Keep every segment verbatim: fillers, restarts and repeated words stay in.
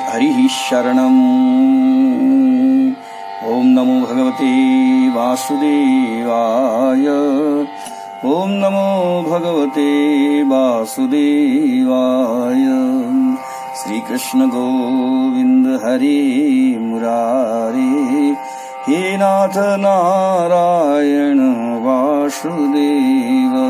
हरिः शरणम्। ॐ नमो भगवते वासुदेवाय। ॐ नमो भगवते वासुदेवाय। श्री कृष्ण गोविंद हरे मुरारे, हे नाथ नारायण वासुदेव।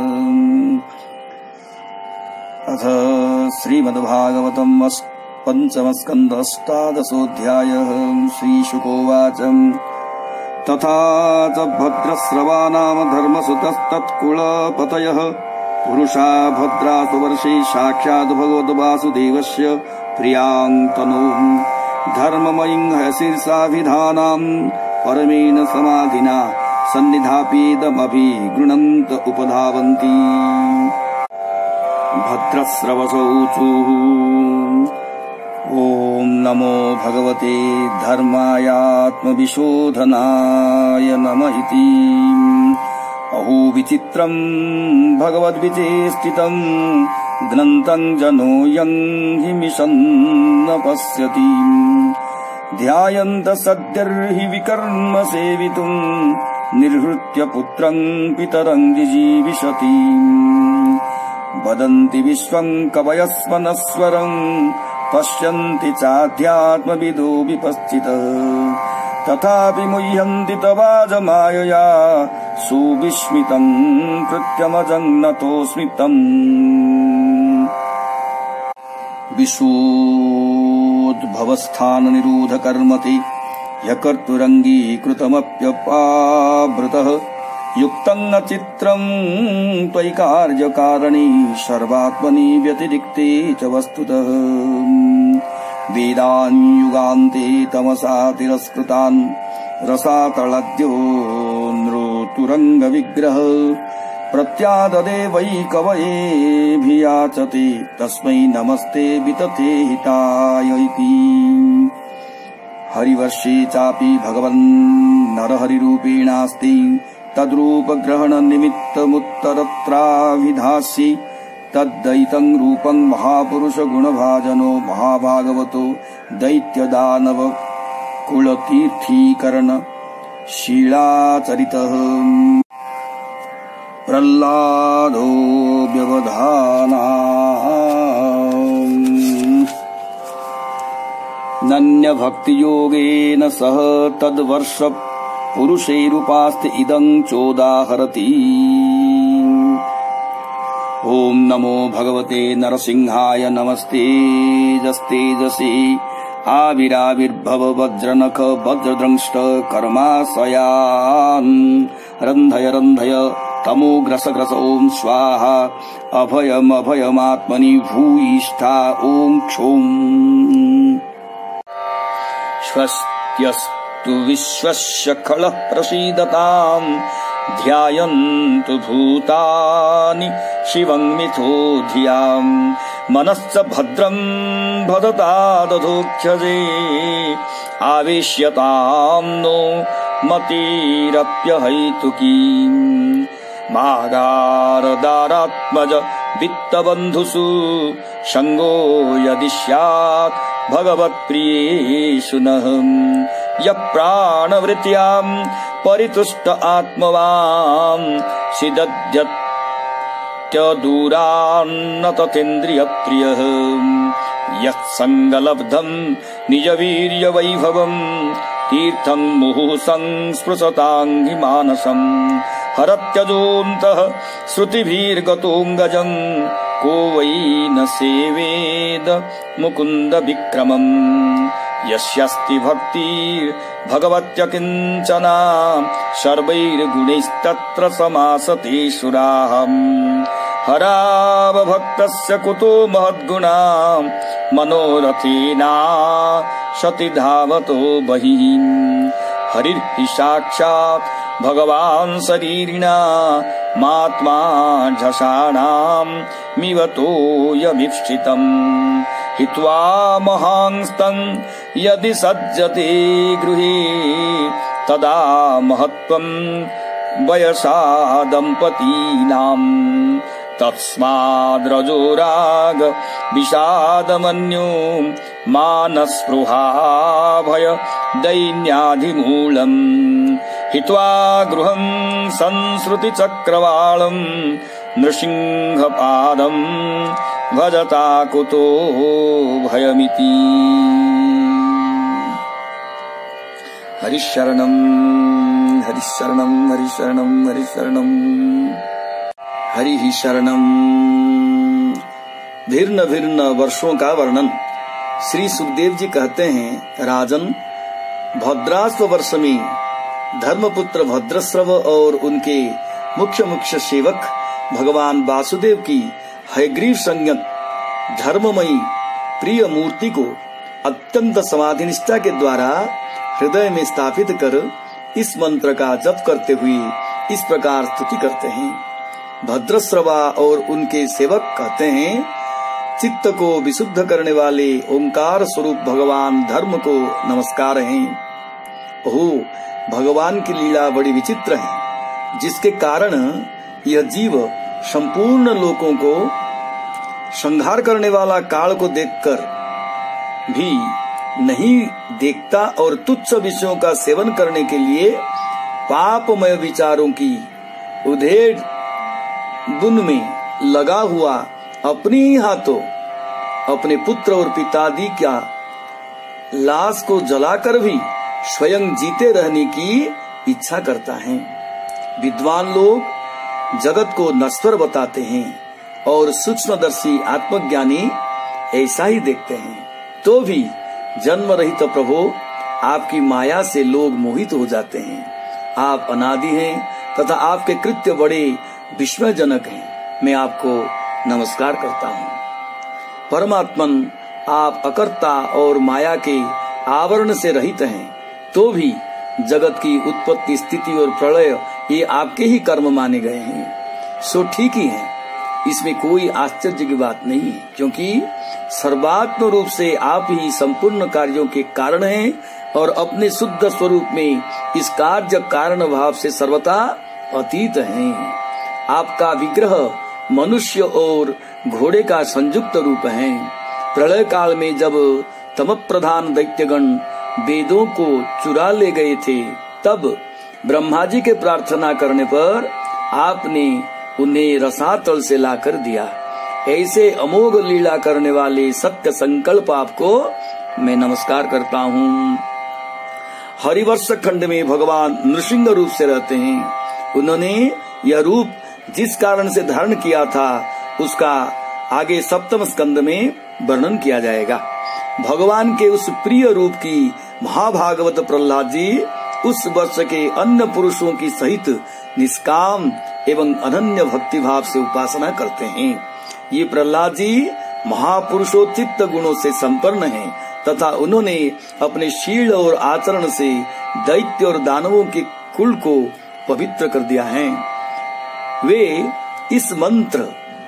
अथ श्रीमद्भागवतम् पंचमस्कन्ध अष्टादशोऽध्यायः। श्रीशुकोवाच तथा च भद्रस्रवा नाम धर्मसुतस्तत्कुलपतयः पुरुषा भद्रा सुवर्षे साक्षात् भगवद्वासुदेवस्य प्रियां तनूं धर्ममयीं हयशीर्षाभिधानां परमेण समाधिना सन्निधापेदमभिगृह्णन्त उपधावन्ति। भद्रस्रवसौचुः ॐ नमो भगवते धर्मायात्मविशोधनाय नमः इति। अहो विचित्रं भगवद्विचेष्टितं ग्रन्थं जनो यं हि मिशन्न पश्यति। ध्यायन्त सद्यर्हि विकर्म सेवितुं निर्हृत्य पुत्रं पितरं जिजीविषति। वदन्ति विश्वं कवयस्वनस्वरं पश्यन्ति चाध्यात्मविदो विपश्चितः। तथापि मुह्यन्ति तवाजमायया सुविस्मितं कृत्यमजन्नतोऽस्मि तम्। विशोद्भवस्थान निरोध कर्मति यकर्तुरङ्गीकृतमप्यपावृतः। युक्तं न चित्रं त्वयि कार्यकारिणी सर्वात्मनि व्यतिरिक्ते च वस्तुतः। वेदान् युगान्ते तमसा तिरस्कृतान् रसातलद्यो नृतुरंग विग्रह। प्रत्याददे वै कवयेऽभियाचते तस्मै नमस्ते वितथे हिताय इति। हरिवर्षे चापि भगवन् नरहरिरूपेणास्ति तद्रूपग्रहण निमित्तमुत्तरत्राभिधास्यि। तद्दैतं रूपं महापुरुष गुणभाजनो महाभागवतो दैत्यदानव कुलतीर्थीकरण शीलाचरितः। प्रह्लादो व्यवधाना नन्यभक्तियोगेन सह तद्वर्ष पुरुषैरुपास्ते इदं चोदाहरति। ॐ नमो भगवते नरसिंहाय नमस्ते जस्तेजसे आविराविर्भव वज्रनख वज्रदंष्ट कर्माशयान् रन्धय रन्धय तमोग्रस ग्रस ॐ स्वाहा अभयमभयमात्मनि भूयिष्ठा ॐ क्षौं। स्वस्त्यस्तु विश्वस्य खलः प्रसीदताम् ध्यायन्तु भूतानि शिवं मिथो धियाम्। मनश्च भद्रं भदता दधोक्षजे आवेश्यतां नो मतिरप्यहैतुकी। मागारदारात्मज वित्तबन्धुषु संगो यदि स्यात् भगवत्प्रियेषु नः। यप्राणवृत्त्यां परितुष्ट आत्मवान् सिदध्यत्यदूरान्न तथेन्द्रियप्रियः। यत्सङ्गलब्धं निजवीर्यवैभवं तीर्थं मुहुः संस्पृशताङ्घि मानसम्। हरत्यजोऽन्तः श्रुतिभिर्गतोऽङ्गजं को वै न सेवेद मुकुन्द विक्रमम्। यस्यास्ति भक्तिर्भगवत्य किञ्चना सर्वैर्गुणैस्तत्र समासते सुराहम्। हरावभक्तस्य कुतो महद्गुणा मनोरथेना सति धावतो बहिः। हरिर्हि साक्षात् भगवान् शरीरिणा मात्मा झषाणाम् मिवतोऽयमीप्सितम्। हित्वा महांस्तम् यदि सज्जते गृहे तदा महत्त्वम् वयसा दम्पतीनाम्। तस्माद्रजोराग विषादमन्यो मानस्पृहा भय दैन्याधिमूलम् हित्वा गृहं संसृति चक्रवालम् नृसिंहपादम् भजता कुतो भयमिति। हरिशरणं हरिशरणं हरिशरणं हरिशरणं हरि शरणम। भिन्न भिन्न वर्षों का वर्णन। श्री सुखदेव जी कहते हैं, राजन, भद्रास्व वर्ष में धर्मपुत्र भद्रस्रव और उनके मुख्य मुख्य सेवक भगवान वासुदेव की हयग्रीव संज्ञक धर्ममयी प्रिय मूर्ति को अत्यंत समाधि निष्ठा के द्वारा हृदय में स्थापित कर इस मंत्र का जप करते हुए इस प्रकार स्तुति करते हैं। भद्रस्रवा और उनके सेवक कहते हैं, चित्त को विशुद्ध करने वाले ओंकार स्वरूप भगवान धर्म को नमस्कार है। ओह, भगवान की लीला बड़ी विचित्र है, जिसके कारण यह जीव संपूर्ण लोकों को संहार करने वाला काल को देखकर भी नहीं देखता और तुच्छ विषयों का सेवन करने के लिए पापमय विचारों की उधेड़ बुन में लगा हुआ अपने ही हाथों अपने पुत्र और पितादी क्या लाश को जलाकर भी स्वयं जीते रहने की इच्छा करता है। विद्वान लोग जगत को नश्वर बताते हैं और सूक्ष्मदर्शी आत्मज्ञानी ऐसा ही देखते हैं। तो भी जन्म रहित प्रभु, आपकी माया से लोग मोहित हो जाते हैं। आप अनादि हैं तथा आपके कृत्य बड़े विस्मयजनक हैं। मैं आपको नमस्कार करता हूँ। परमात्मन, आप अकर्ता और माया के आवरण से रहित हैं, तो भी जगत की उत्पत्ति, स्थिति और प्रलय ये आपके ही कर्म माने गए हैं। सो ठीक ही है, इसमें कोई आश्चर्य की बात नहीं है, क्योंकि सर्वात्म रूप से आप ही संपूर्ण कार्यों के कारण हैं और अपने शुद्ध स्वरूप में इस कार्य कारण भाव से सर्वथा अतीत हैं। आपका विग्रह मनुष्य और घोड़े का संयुक्त रूप है। प्रलय काल में जब तम प्रधान दैत्यगण वेदों को चुरा ले गए थे, तब ब्रह्मा जी के प्रार्थना करने पर आपने उन्हें रसातल से लाकर दिया। ऐसे अमोघ लीला करने वाले सत्य संकल्प आपको मैं नमस्कार करता हूँ। हरिवर्ष खंड में भगवान नृसिंह रूप से रहते हैं। उन्होंने यह रूप जिस कारण से धारण किया था, उसका आगे सप्तम स्कंद में वर्णन किया जाएगा। भगवान के उस प्रिय रूप की महाभागवत प्रहलाद जी उस वर्ष के अन्य पुरुषों की सहित निष्काम एवं अनन्य भक्ति भाव से उपासना करते हैं। ये प्रहलाद जी महापुरुषोचित गुणों से संपन्न हैं तथा उन्होंने अपने शील और आचरण से दैत्य और दानवों के कुल को पवित्र कर दिया है। वे इस मंत्र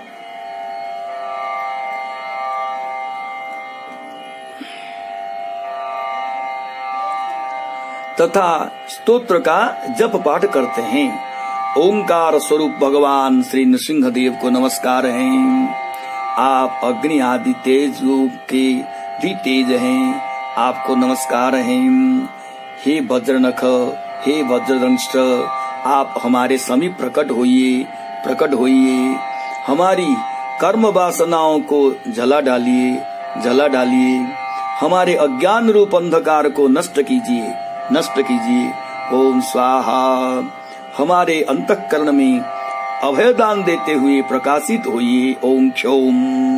तथा स्तोत्र का जप पाठ करते हैं। ओंकार स्वरूप भगवान श्री नृसिंहदेव को नमस्कार है। आप अग्नि आदि तेज के भी तेज हैं, आपको नमस्कार है। हे वज्रनख, हे वज्रदंष्ट, आप हमारे समीप प्रकट होइए, प्रकट होइए। हमारी कर्म वासनाओं को जला डालिए, जला डालिए। हमारे अज्ञान रूप अंधकार को नष्ट कीजिए, नष्ट कीजिए। ओम स्वाहा। हमारे अंतःकरण में अभयदान देते हुए प्रकाशित होइए। ओम क्षौम।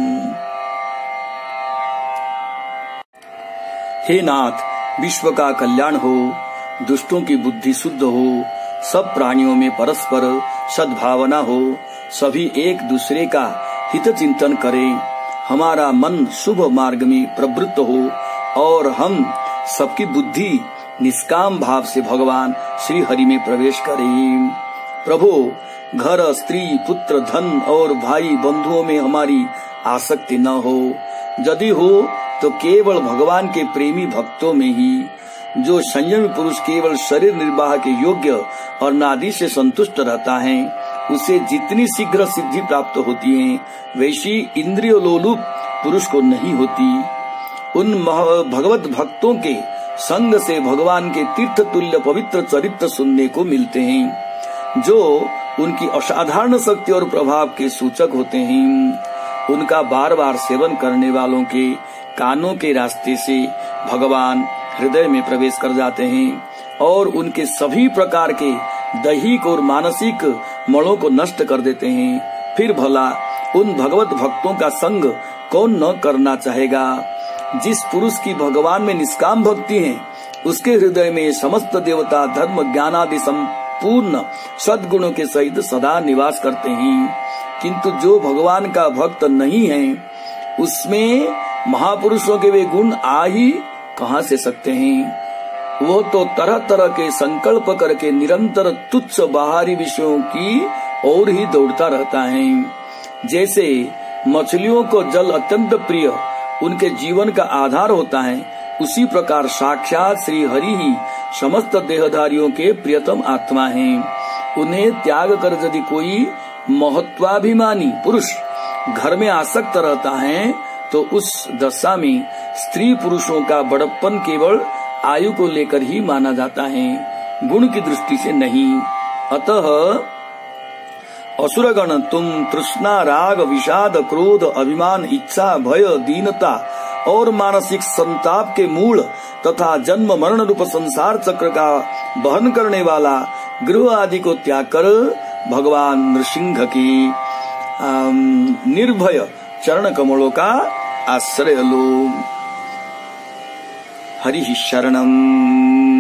हे नाथ, विश्व का कल्याण हो, दुष्टों की बुद्धि शुद्ध हो, सब प्राणियों में परस्पर सद्भावना हो, सभी एक दूसरे का हित चिंतन करें, हमारा मन शुभ मार्ग में प्रवृत्त हो और हम सबकी बुद्धि निष्काम भाव से भगवान श्री हरि में प्रवेश करें। प्रभु, घर, स्त्री, पुत्र, धन और भाई बंधुओं में हमारी आसक्ति न हो। यदि हो तो केवल भगवान के प्रेमी भक्तों में ही। जो संयमी पुरुष केवल शरीर निर्वाह के योग्य और नादि से संतुष्ट रहता है उसे जितनी शीघ्र सिद्धि प्राप्त होती है वैसी इंद्रिय लोलुप पुरुष को नहीं होती। उन भगवत भक्तों के संग से भगवान के तीर्थ तुल्य पवित्र चरित्र सुनने को मिलते हैं जो उनकी असाधारण शक्ति और प्रभाव के सूचक होते हैं। उनका बार बार सेवन करने वालों के कानों के रास्ते से भगवान हृदय में प्रवेश कर जाते हैं और उनके सभी प्रकार के दैहिक और मानसिक मणों को नष्ट कर देते हैं। फिर भला उन भगवत भक्तों का संग कौन न करना चाहेगा। जिस पुरुष की भगवान में निष्काम भक्ति है उसके हृदय में समस्त देवता धर्म ज्ञान आदि संपूर्ण सद्गुणों के सहित सदा निवास करते हैं। किंतु जो भगवान का भक्त नहीं है उसमें महापुरुषों के वे गुण आ ही कहाँ से सकते हैं। वो तो तरह तरह के संकल्प करके निरंतर तुच्छ बाहरी विषयों की ओर ही दौड़ता रहता है। जैसे मछलियों को जल अत्यंत प्रिय उनके जीवन का आधार होता है, उसी प्रकार साक्षात श्री हरि ही समस्त देहधारियों के प्रियतम आत्मा हैं। उन्हें त्याग कर यदि कोई महत्वाभिमानी पुरुष घर में आसक्त रहता है तो उस दशा में स्त्री पुरुषों का बड़प्पन केवल आयु को लेकर ही माना जाता है, गुण की दृष्टि से नहीं। अतः असुरगण तुम तृष्णा राग विषाद क्रोध अभिमान इच्छा भय दीनता और मानसिक संताप के मूल तथा जन्म मरण रूप संसार चक्र का वहन करने वाला गृह आदि को त्याग कर भगवान नृसिंह की निर्भय चरण कमलों का आश्रय लो। हरि शरणम।